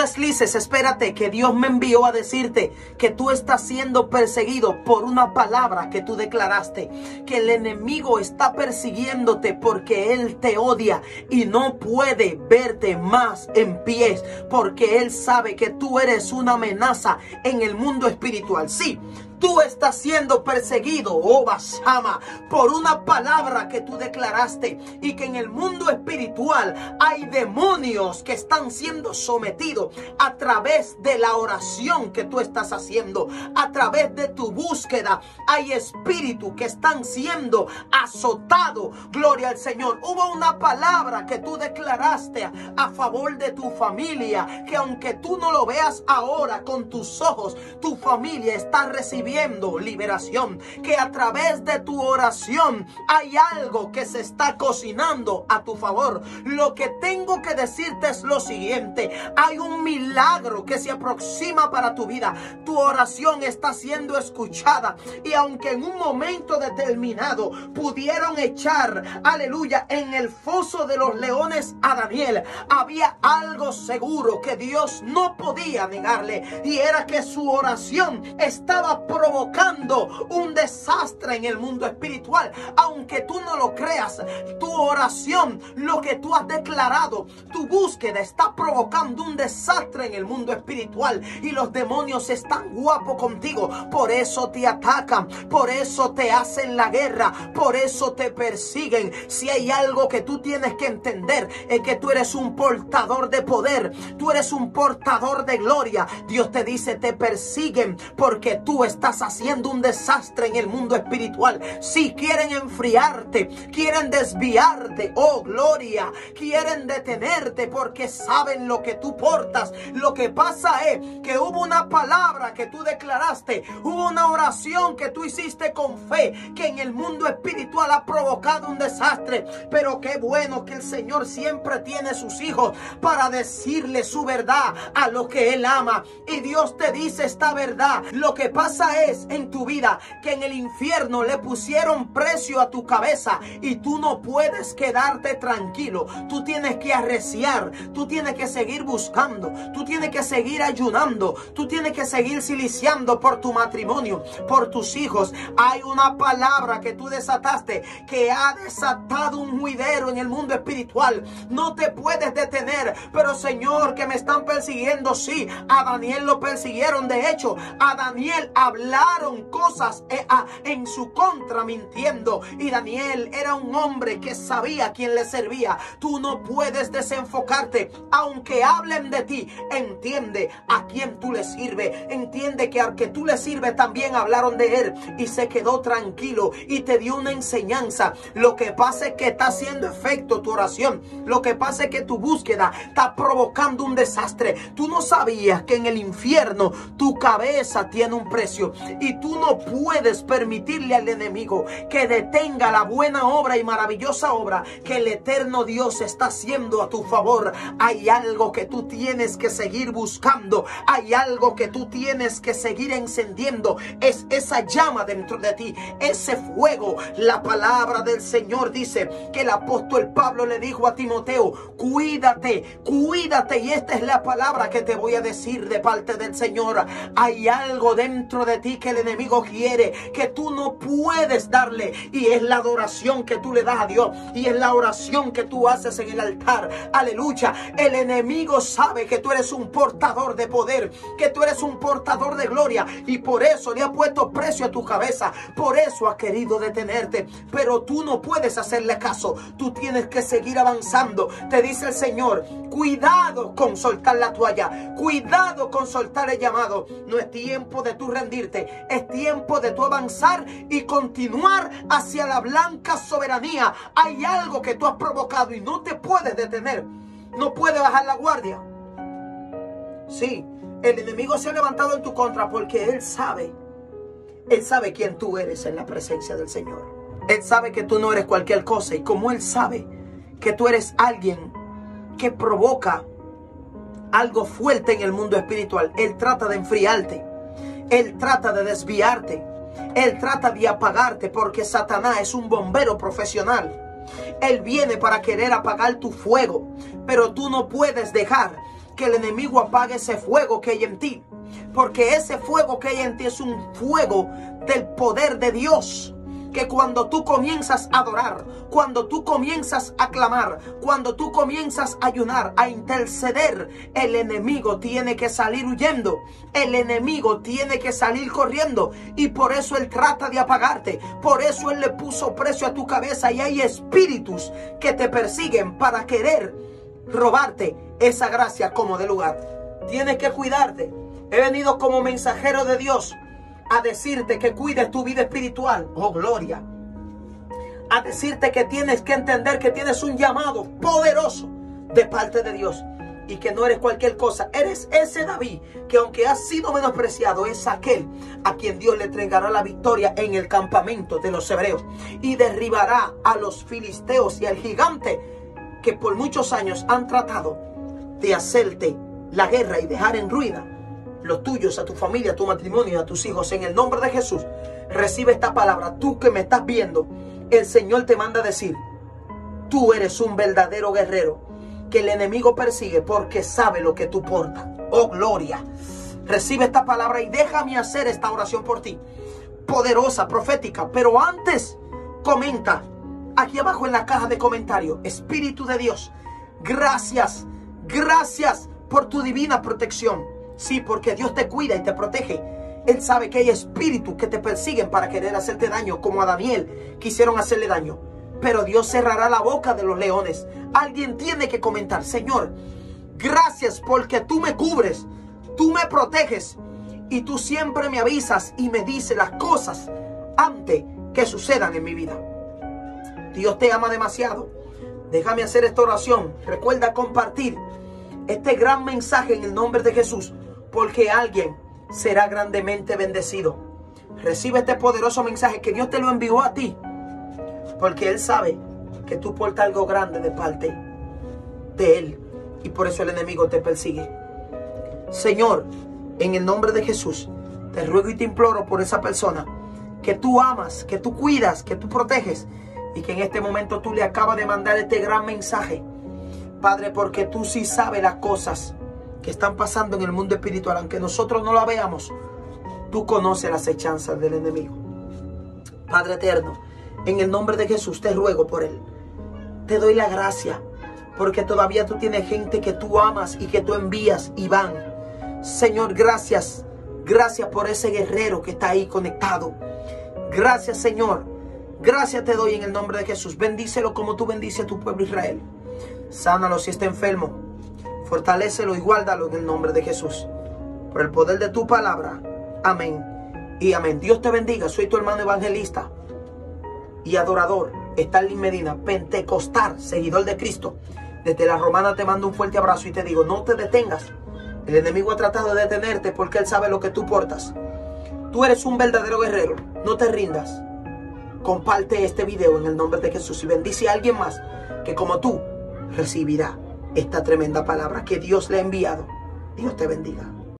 deslices, espérate, que Dios me envió a decirte que tú estás siendo perseguido por una palabra que tú declaraste, que el enemigo está persiguiéndote porque él te odia y no puede verte más en pies, porque él sabe que tú eres una amenaza en el mundo espiritual. Sí, tú estás siendo perseguido, oh Basama, por una palabra que tú declaraste, y que en el mundo espiritual hay demonios que están siendo sometidos a través de la oración que tú estás haciendo, a través de tu búsqueda. Hay espíritus que están siendo azotados. Gloria al Señor. Hubo una palabra que tú declaraste a favor de tu familia, que aunque tú no lo veas ahora con tus ojos, tu familia está recibiendo liberación, que a través de tu oración hay algo que se está cocinando a tu favor. Lo que tengo que decirte es lo siguiente: hay un milagro que se aproxima para tu vida. Tu oración está siendo escuchada, y aunque en un momento determinado pudieron echar, aleluya, en el foso de los leones a Daniel, había algo seguro que Dios no podía negarle, y era que su oración estaba provocando un desastre en el mundo espiritual. Aunque tú no lo creas, tu oración, lo que tú has declarado, tu búsqueda está provocando un desastre en el mundo espiritual, y los demonios están guapos contigo. Por eso te atacan, por eso te hacen la guerra, por eso te persiguen. Si hay algo que tú tienes que entender, es que tú eres un portador de poder, tú eres un portador de gloria. Dios te dice: te persiguen porque tú estás haciendo un desastre en el mundo espiritual. Si quieren enfriarte, quieren desviarte, oh gloria, quieren detenerte porque saben lo que tú portas. Lo que pasa es que hubo una palabra que tú declaraste, hubo una oración que tú hiciste con fe, que en el mundo espiritual ha provocado un desastre. Pero qué bueno que el Señor siempre tiene sus hijos para decirle su verdad a lo que Él ama. Y Dios te dice esta verdad: lo que pasa es en tu vida que en el infierno le pusieron precio a tu cabeza, y tú no puedes quedarte tranquilo. Tú tienes que arreciar, tú tienes que seguir buscando, tú tienes que seguir ayunando, tú tienes que seguir siliciando por tu matrimonio, por tus hijos. Hay una palabra que tú desataste que ha desatado un juidero en el mundo espiritual. No te puedes detener. Pero Señor, que me están persiguiendo. Sí, a Daniel lo persiguieron. De hecho, a Daniel hablaron cosas en su contra mintiendo, y Daniel era un hombre que sabía a quién le servía. Tú no puedes desenfocarte. Aunque hablen de ti, entiende a quién tú le sirves. Entiende que al que tú le sirves también hablaron de él, y se quedó tranquilo y te dio una enseñanza. Lo que pasa es que está haciendo efecto tu oración. Lo que pasa es que tu búsqueda está provocando un desastre. Tú no sabías que en el infierno tu cabeza tiene un precio, y tú no puedes permitirle al enemigo que detenga la buena obra y maravillosa obra que el eterno Dios está haciendo a tu favor. Hay algo que tú tienes que seguir buscando, hay algo que tú tienes que seguir encendiendo. Es esa llama dentro de ti, ese fuego. La palabra del Señor dice que el apóstol Pablo le dijo a Timoteo: cuídate, cuídate. Y esta es la palabra que te voy a decir de parte del Señor. Hay algo dentro de ti que el enemigo quiere, que tú no puedes darle, y es la adoración que tú le das a Dios, y es la oración que tú haces en el altar. Aleluya. El enemigo sabe que tú eres un portador de poder, que tú eres un portador de gloria, y por eso le ha puesto precio a tu cabeza. Por eso ha querido detenerte, pero tú no puedes hacerle caso. Tú tienes que seguir avanzando. Te dice el Señor: cuidado con soltar la toalla, cuidado con soltar el llamado. No es tiempo de tú rendirte, es tiempo de tú avanzar y continuar hacia la blanca soberanía. Hay algo que tú has provocado y no te puedes detener. No puedes bajar la guardia. Sí, el enemigo se ha levantado en tu contra porque él sabe quién tú eres en la presencia del Señor. Él sabe que tú no eres cualquier cosa, y como él sabe que tú eres alguien que provoca algo fuerte en el mundo espiritual, él trata de enfriarte, él trata de desviarte, él trata de apagarte, porque Satanás es un bombero profesional. Él viene para querer apagar tu fuego, pero tú no puedes dejar que el enemigo apague ese fuego que hay en ti. Porque ese fuego que hay en ti es un fuego del poder de Dios. Que cuando tú comienzas a adorar, cuando tú comienzas a clamar, cuando tú comienzas a ayunar, a interceder, el enemigo tiene que salir huyendo. El enemigo tiene que salir corriendo. Y por eso él trata de apagarte. Por eso él le puso precio a tu cabeza. Y hay espíritus que te persiguen para querer robarte esa gracia como de lugar. Tienes que cuidarte. He venido como mensajero de Dios a decirte que cuides tu vida espiritual. Oh, gloria. A decirte que tienes que entender que tienes un llamado poderoso de parte de Dios. Y que no eres cualquier cosa. Eres ese David que aunque has sido menospreciado, es aquel a quien Dios le entregará la victoria en el campamento de los hebreos. Y derribará a los filisteos y al gigante que por muchos años han tratado de hacerte la guerra y dejar en ruina los tuyos, a tu familia, a tu matrimonio, a tus hijos. En el nombre de Jesús, recibe esta palabra. Tú que me estás viendo, el Señor te manda a decir: tú eres un verdadero guerrero que el enemigo persigue porque sabe lo que tú portas. Oh, gloria. Recibe esta palabra y déjame hacer esta oración por ti. Poderosa, profética. Pero antes, comenta aquí abajo en la caja de comentarios: Espíritu de Dios, gracias, gracias por tu divina protección. Sí, porque Dios te cuida y te protege. Él sabe que hay espíritus que te persiguen para querer hacerte daño, como a Daniel quisieron hacerle daño. Pero Dios cerrará la boca de los leones. Alguien tiene que comentar: Señor, gracias porque tú me cubres, tú me proteges y tú siempre me avisas y me dices las cosas antes que sucedan en mi vida. Dios te ama demasiado. Déjame hacer esta oración. Recuerda compartir este gran mensaje en el nombre de Jesús, porque alguien será grandemente bendecido. Recibe este poderoso mensaje que Dios te lo envió a ti, porque Él sabe que tú portas algo grande de parte de Él, y por eso el enemigo te persigue. Señor, en el nombre de Jesús, te ruego y te imploro por esa persona que tú amas, que tú cuidas, que tú proteges, y que en este momento tú le acabas de mandar este gran mensaje. Padre, porque tú sí sabes las cosas que están pasando en el mundo espiritual. Aunque nosotros no la veamos, tú conoces las hechanzas del enemigo. Padre eterno, en el nombre de Jesús te ruego por él. Te doy la gracia porque todavía tú tienes gente que tú amas y que tú envías y van. Señor, gracias. Gracias por ese guerrero que está ahí conectado. Gracias, Señor. Gracias te doy en el nombre de Jesús. Bendícelo como tú bendices a tu pueblo Israel. Sánalo si está enfermo. Fortalécelo y guárdalo en el nombre de Jesús. Por el poder de tu palabra. Amén y amén. Dios te bendiga. Soy tu hermano evangelista y adorador, Starling Medina, pentecostal, seguidor de Cristo. Desde la Romana te mando un fuerte abrazo y te digo: no te detengas. El enemigo ha tratado de detenerte porque él sabe lo que tú portas. Tú eres un verdadero guerrero. No te rindas. Comparte este video en el nombre de Jesús y bendice a alguien más que como tú recibirá esta tremenda palabra que Dios le ha enviado. Dios te bendiga.